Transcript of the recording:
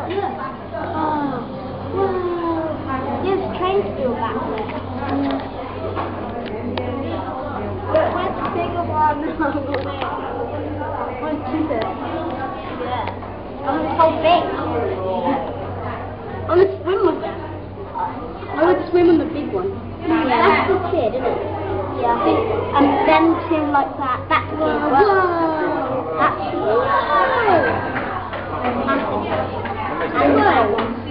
There's trains still back there. But where's the bigger one? Where's it? Yeah. Oh, it's so big. I want to swim with them. I want to swim in the big one. Yeah. That's the kid, isn't it? Yeah. And then to like that. That's the kid. Whoa. That's the kid. Massive. And